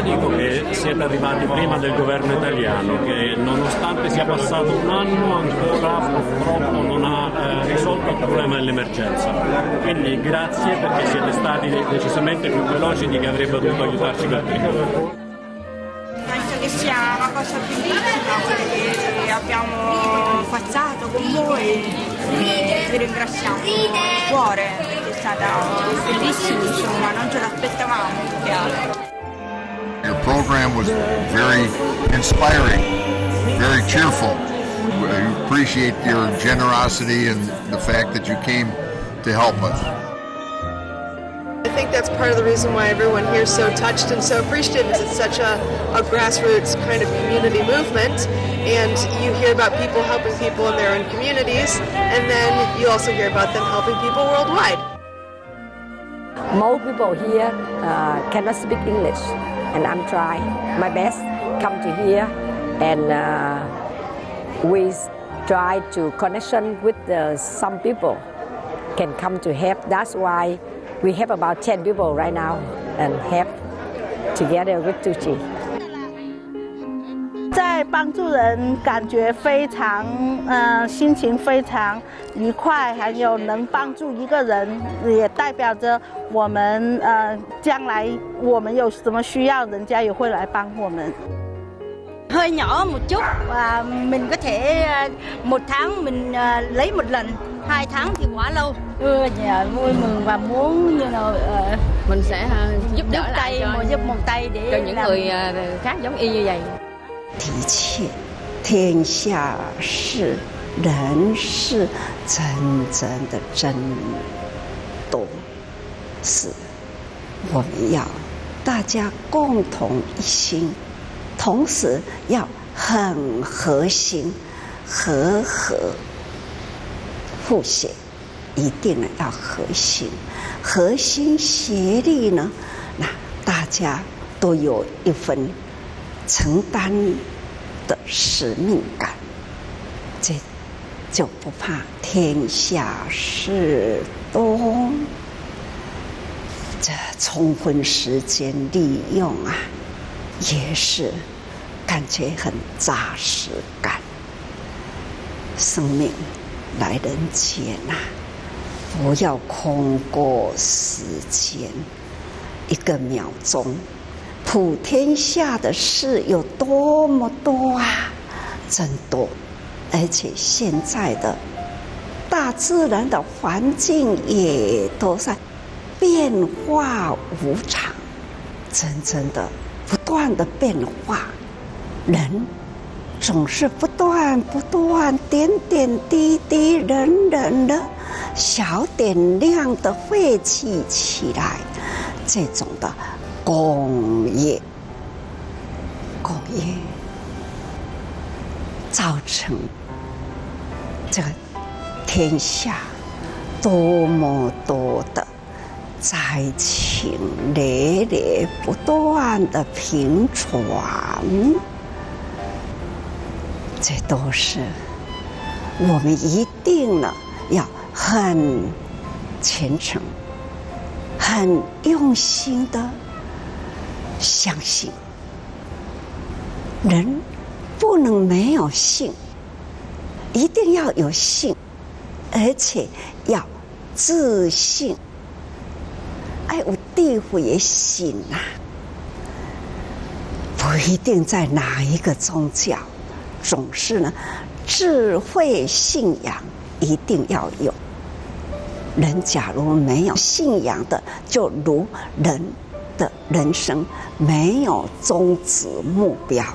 dico che siete arrivati prima del governo italiano, che nonostante sia passato un anno ancora purtroppo non ha risolto il problema dell'emergenza. Quindi grazie perché siete stati decisamente più veloci di che avrebbe dovuto aiutarci per prima. Penso che sia una cosa bellissima che abbiamo passato con voi e vi ringraziamo di cuore, perché è stata bellissima, insomma, non ce l'aspettavamo più che altro. Your program was very inspiring, very cheerful. We appreciate your generosity and the fact that you came to help us. I think that's part of the reason why everyone here is so touched and so appreciative is it's such a grassroots kind of community movement, and you hear about people helping people in their own communities, and then you also hear about them helping people worldwide. Most people here cannot speak English, and I'm trying my best come to here, and we try to connection with some people can come to help. That's why we have about 10 people right now and help together with Tucci. 在帮助人，感觉非常心情非常愉快，还有能帮助一个人，也代表着我们将来我们有什么需要，人家也会来帮我们。 hơi nhỏ một chút và mình có thể một tháng mình lấy một lần, 2 tháng thì quá lâu. Nhà vui mừng và muốn mình sẽ giúp đỡ lại giúp một tay để cho những người khác giống y như vậy. 的确，天下事人事真正的真多，是我们要大家共同一心。 同时要很核心、和互协，一定呢要核心协力呢，那大家都有一份承担的使命感，这就不怕天下事多。这充分时间利用啊。 也是感觉很扎实感。生命来人间呐，不要空过时间，一个秒钟，普天下的事有多么多啊，真多！而且现在的大自然的环境也都在变化无常，真的。 不断的变化，人总是不断点滴滴人的小点亮的汇集起来，这种的工业造成这个天下多么多的。 灾情累累，不断的频传，这都是我们一定呢要很虔诚、很用心的相信。人不能没有信，一定要有信，而且要自信。 哎，有地府也信呐，不一定在哪一个宗教，总是呢，智慧信仰一定要有。人假如没有信仰的，就如人的人生没有终止目标。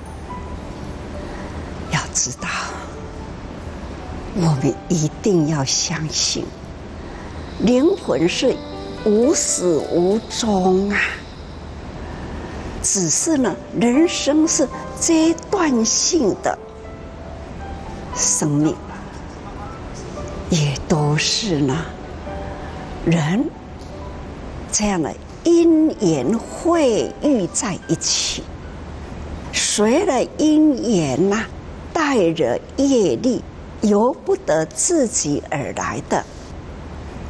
要知道，我们一定要相信，灵魂是。 无始无终啊！只是呢，人生是阶段性的生命，也都是呢，人这样的因缘会遇在一起，随了因缘呐，带着业力，由不得自己而来的，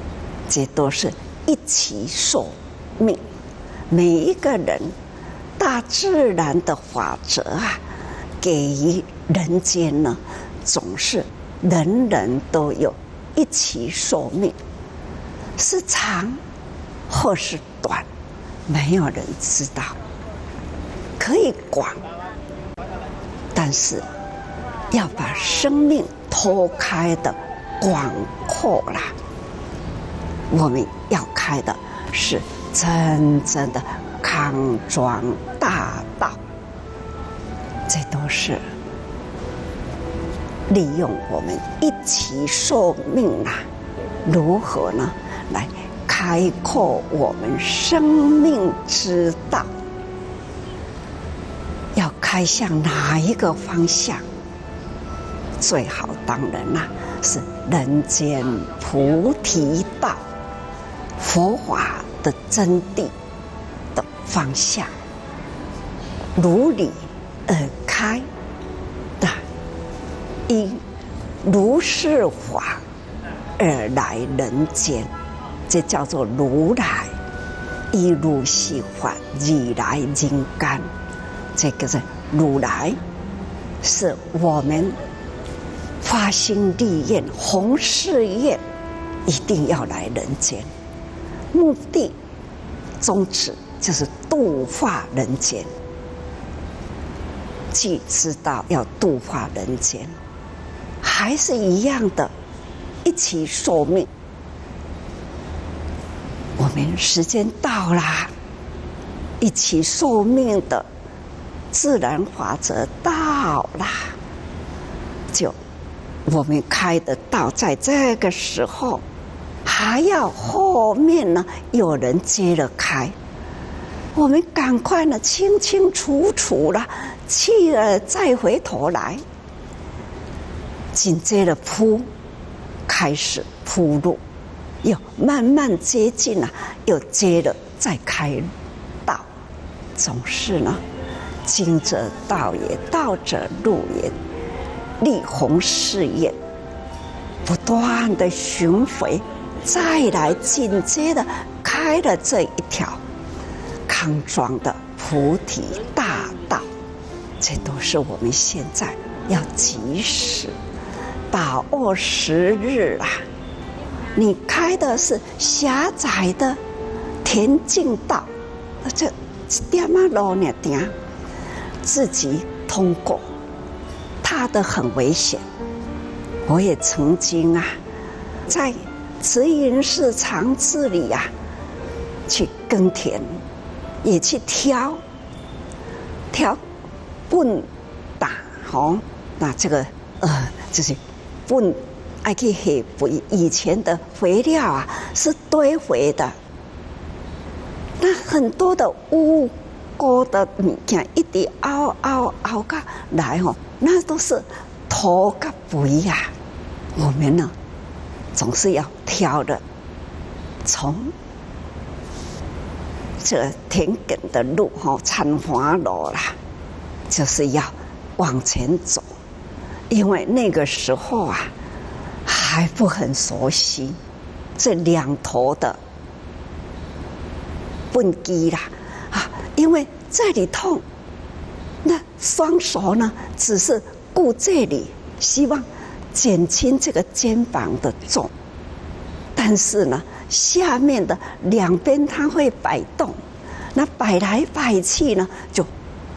这都是。 一起受命，每一个人大大自然的法则啊，给予人间呢，总是人人都有一期寿命，是长或是短，没有人知道。可以广，但是要把生命拓开的广阔啦。我们要开的是真正的康庄大道，这都是利用我们一期寿命啊，如何呢来开阔我们生命之道？要开向哪一个方向？最好当然啦，是人间菩提道，佛法的真谛的方向，如理而开的，因如是法而来人间，这叫做如来依如是法而来人间。这个是如来，是我们发心立愿、弘誓愿，一定要来人间。目的宗旨就是度化人间。既知道要度化人间，还是一样的，一期寿命。我们时间到啦，一期寿命的自然法则到啦，就我们开的道，在这个时候还要后面呢有人接了开，我们赶快呢清清楚楚了，去了再回头来，紧接着开始铺路，又慢慢接近了，又接着再开道，总是呢。经者道也，道者路也，立弘誓愿，不断的巡回，再来紧接着开了这一条康庄的菩提大道。这都是我们现在要及时把握时日啊！你开的是狭窄的田径道，这一点啊路呢点。自己通过，踏得很危险。我也曾经啊，在慈云寺长治里啊，去耕田，也去挑粪打吼，那这个就是粪爱去下肥，以前的肥料啊是堆肥的，那很多的污锅的物件一直凹到来吼，那都是土跟肥呀。我们呢，总是要挑的，从这田埂的路吼，参花路啦，就是要往前走，因为那个时候啊还不很熟悉这两头的粪机啦。因为这里痛，那双手呢只是顾这里，希望减轻这个肩膀的重，但是呢下面的两边它会摆动，那摆来摆去呢就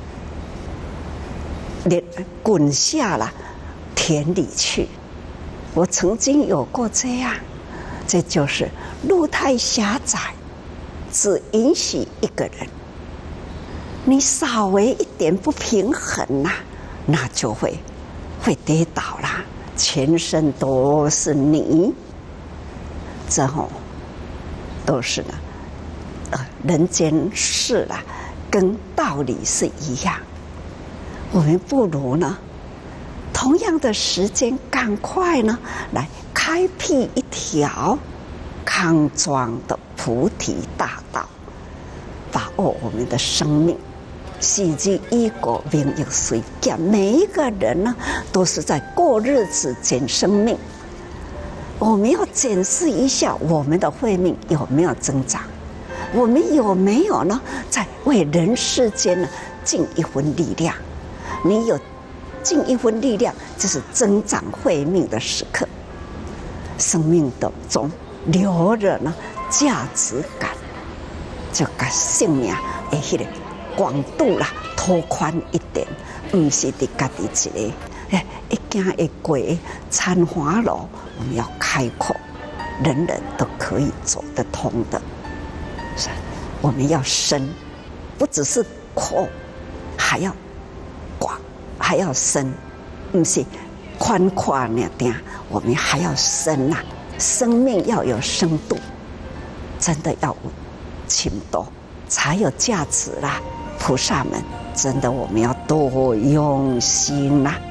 滚下了田里去。我曾经有过这样，这就是路太狭窄，只允许一个人。你稍微一点不平衡啦，那就会跌倒啦，全身都是泥。这都是呢，人间事啦，跟道理是一样。我们不如呢，同样的时间，赶快呢来开辟一条康庄的菩提大道，把握我们的生命。喜日依国，名誉随减。每一个人呢，都是在过日子、减生命。我们要检视一下我们的慧命有没有增长。 我们有没有呢？在为人世间呢尽一份力量？你有尽一份力量，这是增长慧命的时刻。生命的中留着呢价值感，就把生命的迄个广度啦拓宽一点，不是伫家己一个一行一过参花路，我们要开阔，人人都可以走得通的。是，我们要深，不只是阔，还要广，还要深，不是宽阔那点，我们还要深呐。生命要有深度，真的要有深度才有价值啦。菩萨们，真的我们要多用心呐。